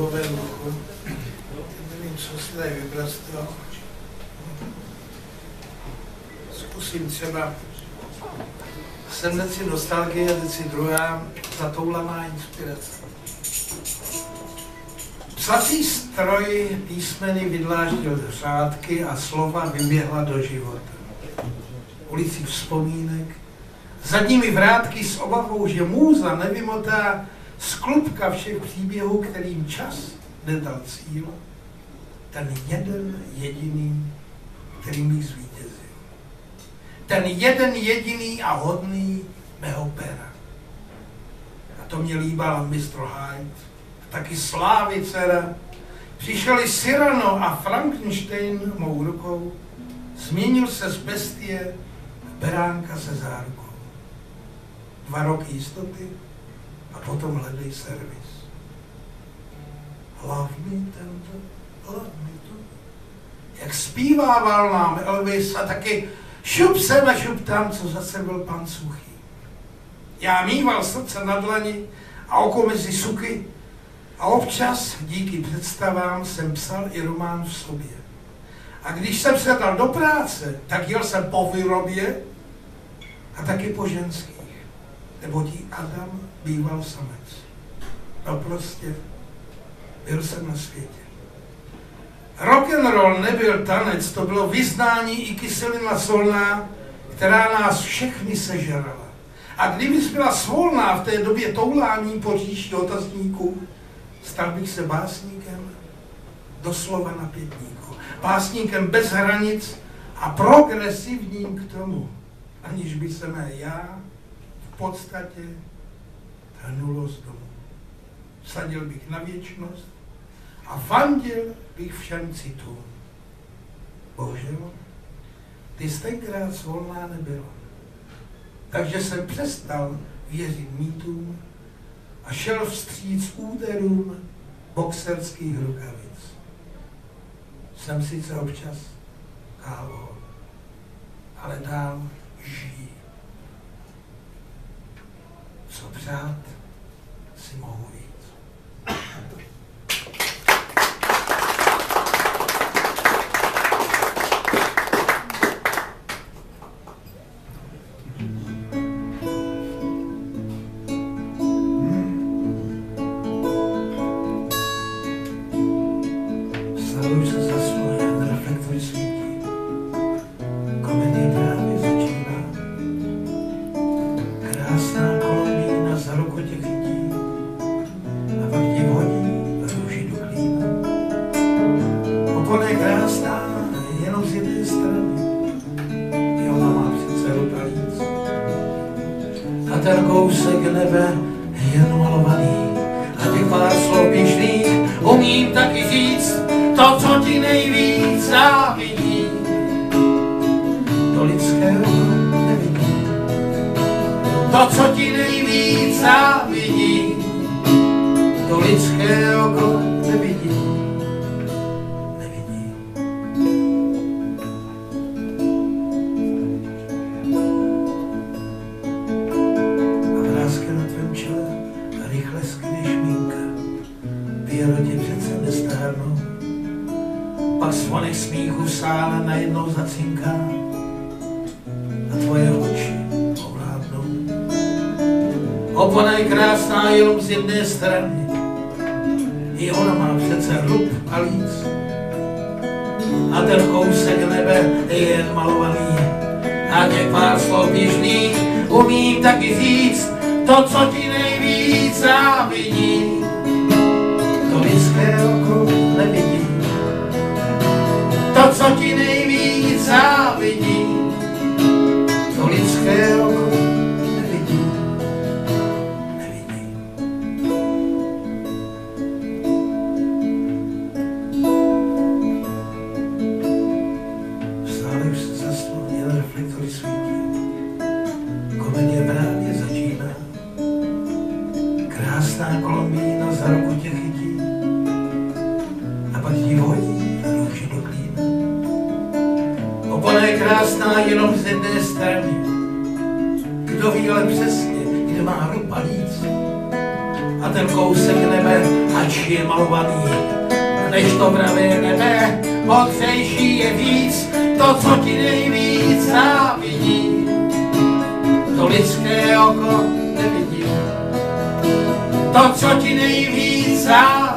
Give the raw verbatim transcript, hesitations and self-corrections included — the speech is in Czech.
duhové ucho. Nevím, co si tady vyprastil. Zkusím třeba sem si nostalgie, teď si druhá zatoulaná inspirace. Psací stroj písmeny vydláždil řádky a slova vyběhla do života. Ulicí vzpomínek, zadními vrátky s obavou, že můza nevymotá z klubka všech příběhů, kterým čas nedal cíl, ten jeden jediný, který mi zvítězil. Ten jeden jediný a hodný mého pera. A to mě líbal mistr Hyde, taky Slávy dcera. Přišeli Cyrano a Frankenstein mou rukou, změnil se z bestie beránka se zárukou. Dva roky jistoty a potom hledej servis. Love me tender, love me too. Jak zpívával nám Elvis a taky šup sem a šup tam, co zase byl pan Suchý. Já mýval srdce na dlani a oko mezi suky a občas díky představám jsem psal i román v sobě. A když jsem se dal do práce, tak jel jsem po výrobě a taky po ženských. Neboť i Adam býval samec. No prostě, byl jsem na světě. Rock'n'roll nebyl tanec, to bylo vyznání i kyselina solná, která nás všechny sežrala. A kdybys byla svolná v té době toulání po říši otazníků, stal bych se básníkem doslova na pětníku. Básníkem bez hranic a progresivním k tomu, aniž by se mé já v podstatě trhnulo z domu. Vsadil bych na věčnost a fandil bych všem citům. Bohužel, ty jsi tenkrát svolná nebyla. Takže jsem přestal věřit mýtům a šel vstříc úderům boxerských rukavic. Jsem sice občas kávou, ale dál žijí. Co přát si mohu víc. Opona je krásná jenom z jedné strany. I ona má přece rub a líc. A ten kousek nebe je jen malovaný. A těch pár slov běžných umím taky říct to, co ti nejvíc závidí. To lidské oko nevidí. To, co ti nejvíc závidí. To lidské oko jenom z jedné strany. Kdo ví ale přesně, kde má hruba líc. A ten kousek nebe, ač je malovaný, než to pravé nebe, mokřejší je víc, to, co ti nejvíc závidí, to lidské oko nevidí, to, co ti nejvíc závidí.